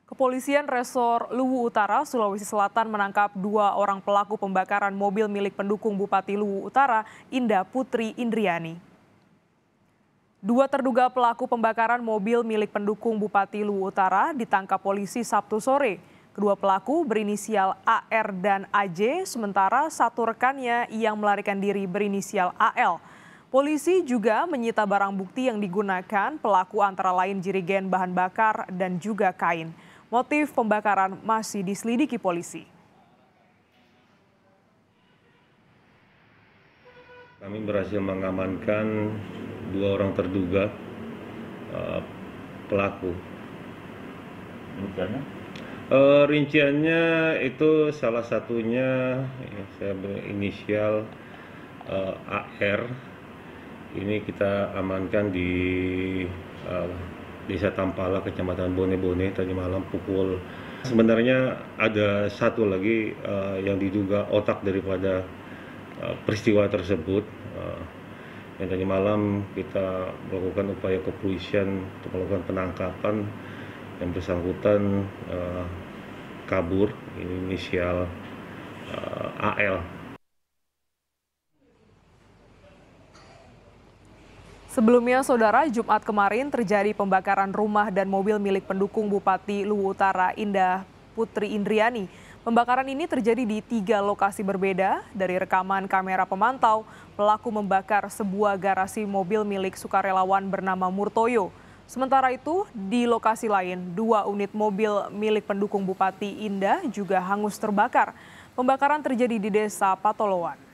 Kepolisian Resor Luwu Utara, Sulawesi Selatan menangkap 2 orang pelaku pembakaran mobil milik pendukung Bupati Luwu Utara, Indah Putri Indriani. 2 terduga pelaku pembakaran mobil milik pendukung Bupati Luwu Utara ditangkap polisi Sabtu sore. Kedua pelaku berinisial AR dan AJ, sementara 1 rekannya yang melarikan diri berinisial AL. Polisi juga menyita barang bukti yang digunakan pelaku antara lain jerigen bahan bakar dan juga kain. Motif pembakaran masih diselidiki polisi. Kami berhasil mengamankan 2 orang terduga pelaku. Rinciannya itu salah satunya saya berinisial AR. Ini kita amankan di Desa Tampala, Kecamatan Bone-Bone tadi malam pukul. Sebenarnya ada satu lagi yang diduga otak daripada peristiwa tersebut. Yang tadi malam kita melakukan upaya kepolisian untuk melakukan penangkapan yang bersangkutan kabur, inisial AL. Sebelumnya, Saudara, Jumat kemarin terjadi pembakaran rumah dan mobil milik pendukung Bupati Luwu Utara, Indah Putri Indriani. Pembakaran ini terjadi di 3 lokasi berbeda. Dari rekaman kamera pemantau, pelaku membakar sebuah garasi mobil milik sukarelawan bernama Murtoyo. Sementara itu, di lokasi lain, 2 unit mobil milik pendukung Bupati Indah juga hangus terbakar. Pembakaran terjadi di Desa Patolowan.